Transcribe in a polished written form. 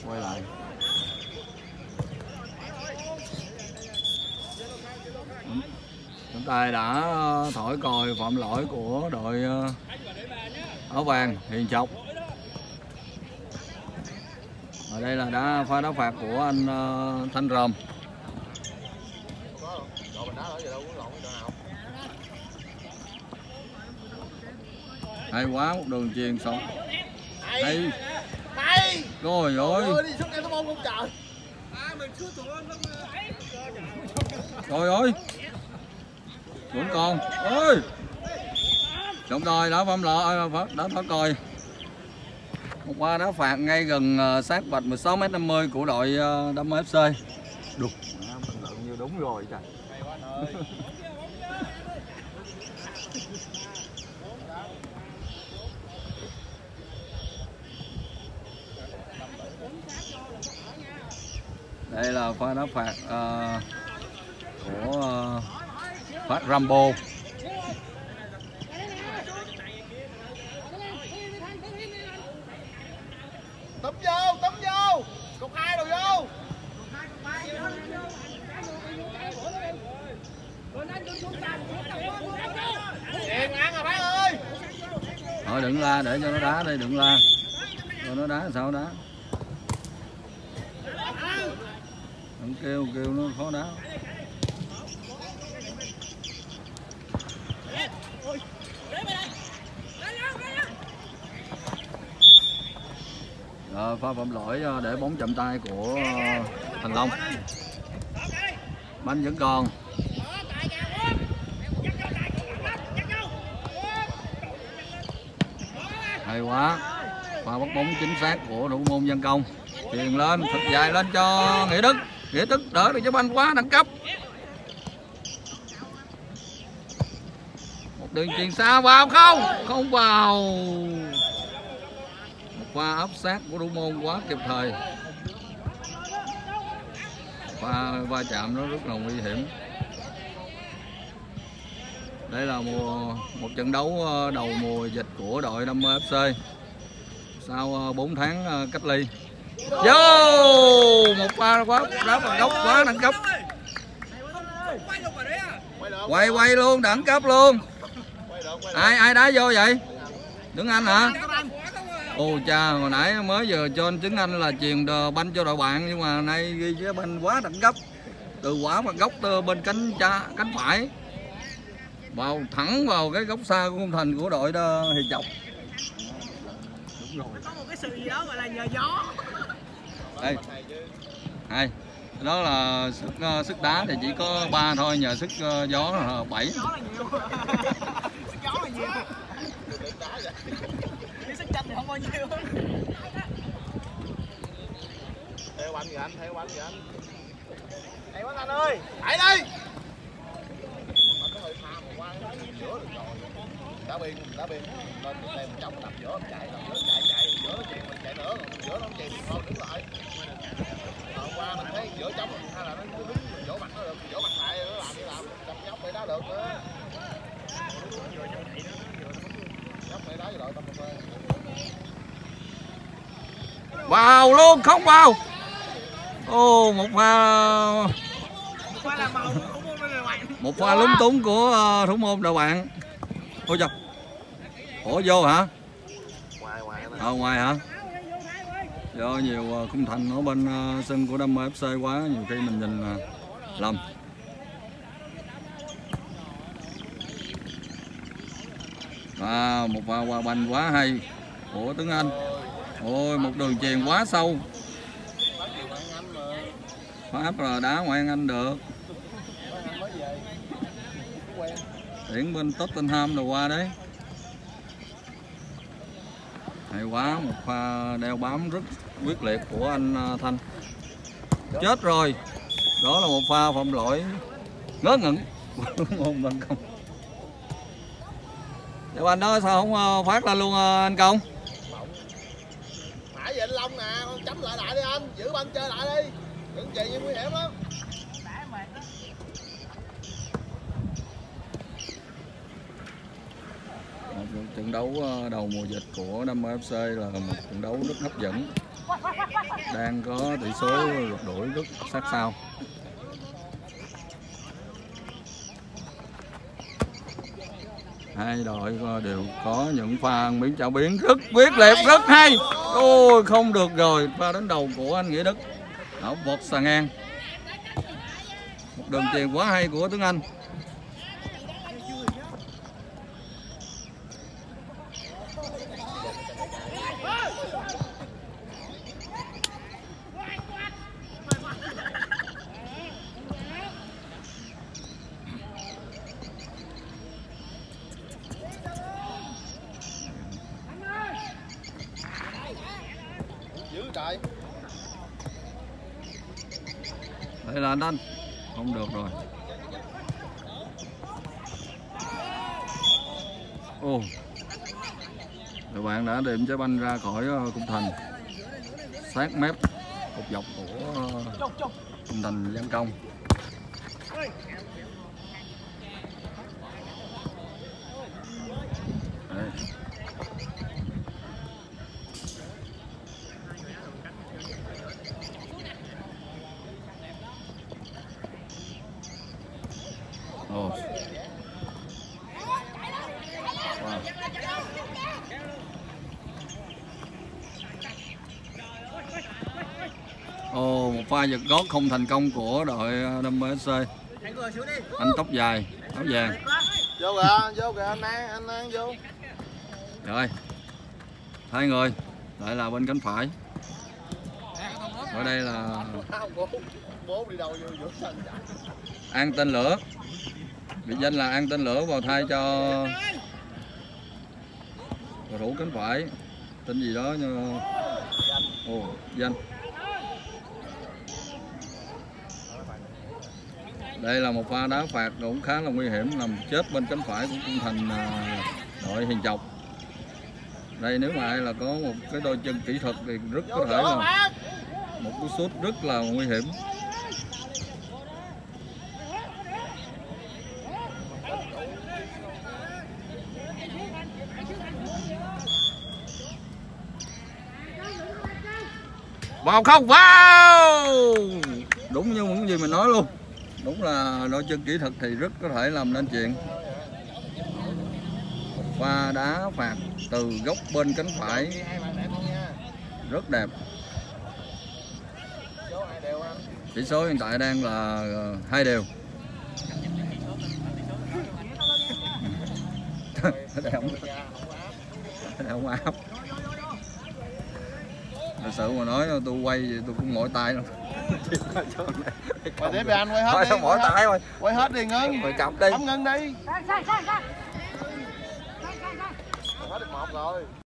quay lại. Trọng tài đã thổi còi phạm lỗi của đội áo vàng Hiền Chọc. Ở đây là pha đá phạt của anh Thanh Ròm. Hay quá, một đường chuyền sống. Hay. Rồi ơi. Trời ơi. Vẫn còn. Ơi. Trọng tài đã phạm lỗi, đã thổi còi. Một pha đá phạt ngay gần sát vạch 16m50 của đội Đam Mê FC. Đục. Như đúng rồi trời. Đây là pha đá phạt của Phát Rambo. Túm vô, cục 2 đồ vô. Điền ăn rồi bác ơi. Thôi đừng la để cho nó đá đây, đừng la. Cho nó đá sao đá. Đừng kêu nó khó đá. Rồi, pha phạm lỗi để bóng chạm tay của Thành Long. Banh vẫn còn. Hay quá. Pha bắt bóng chính xác của thủ môn Văn Công. Chuyền lên, thật dài lên cho Nghĩa Đức. Nghĩa Đức đỡ được cho banh quá đẳng cấp. Một đường chuyền xa vào không? Không vào. Một pha áp sát của thủ môn quá kịp thời. Pha va chạm nó rất là nguy hiểm. Đây là một trận đấu đầu mùa dịch của đội Đam Mê FC sau 4 tháng cách ly. Vô một pha quá đá vào góc quá đẳng cấp. Quay luôn đẳng cấp luôn. Ai đá vô vậy? Đứng Anh hả? Ồ cha, hồi nãy mới vừa cho anh Trứng Anh là chuyền banh cho đội bạn, nhưng mà nay ghi cái banh quá đẳng cấp. Từ quả vào góc bên cánh phải. Vào thẳng vào cái góc xa của khung thành của đội Hiền Chọc. Đúng rồi. Có một cái sự gì đó gọi là nhờ gió. Đây. Hay. Đó là sức đá thì chỉ có 3 thôi, nhờ sức gió là 7. Gió là nhiều. Sức gió là nhiều. Cái sức tranh thì không bao nhiêu. Theo banh kìa anh, theo banh kìa anh. Theo banh anh ơi. Chạy đi. Đá biên lên đây mình chống đập giữa chạy giữa chạy nữa giữa nó chạy thôi đứng lại. Hôm qua mình thấy giữa chống hay là nó đứng mình vỗ mặt nó được, vỗ mặt lại nó làm như làm đập nhóc để đá được nữa. Nhóc để đá với đội tâm phê. Vào luôn, không vào. Ô một pha lúng túng của thủ môn đội bạn. Ôi trời. Ủa vô hả? Ngoài hả? Do nhiều khung thành ở bên sân của Đam Mê FC quá, nhiều khi mình nhìn lầm. Một pha qua banh quá hay của Tuấn Anh. Ôi một đường chuyền quá sâu. Pháp là đá ngoan Anh được. Chuyển bên Tottenham rồi qua đấy. Hay quá, một pha đeo bám rất quyết liệt của anh Thanh. Chết rồi. Đó là một pha phạm lỗi ngớ ngẩn của môn Văn Công. Nếu anh đó sao không phát lên luôn anh Công? Nãy giờ anh Long nè, con chấm lại đi anh, giữ banh chơi lại đi. Đừng chuyền như nguy hiểm lắm. Một trận đấu đầu mùa dịch của Đam Mê FC là một trận đấu rất hấp dẫn. đang có tỷ số rượt đuổi rất sát sao. Hai đội đều có những pha biến chảo biến rất quyết liệt, rất hay. Ôi không được rồi, pha đánh đầu của anh Nghĩa Đức. Ảo vọt xà ngang. Một đường chuyền quá hay của Tuấn Anh. Đây là anh không được rồi. Ồ, các bạn đã điểm trái banh ra khỏi khung thành, sát mép cột dọc của khung thành Giang Công. Đây. Ồ. Wow. Ồ, một pha giật gót không thành công của đội Đâm SC. Anh tóc dài, áo vàng. Vô kìa anh An vô. Rồi. Hai người, lại là bên cánh phải. Ở đây là bố đi đâu vô sân. An Tên Lửa. Biệt danh là An Tên Lửa vào thay cho cầu thủ cánh phải tên gì đó như Danh. Đây là một pha đá phạt cũng khá là nguy hiểm, nằm chết bên cánh phải của khung thành đội Hiền Chọc. Đây nếu mà ai là có một cái đôi chân kỹ thuật thì rất có thể là một cú sút rất là nguy hiểm. Vào không? Wow! Đúng như những gì mình nói luôn. Đúng là đôi chân kỹ thuật thì rất có thể làm nên chuyện. Một pha đá phạt từ góc bên cánh phải rất đẹp. Tỷ số hiện tại đang là 2-2. Không áp. Thật sự mà nói tôi quay gì tôi cũng mỏi tay luôn. Quay tiếp đi anh, quay hết đi. Mỏi tay rồi. Quay hết đi Ngân. Mày cặp đi. Ngân đi. Hết được 1 rồi.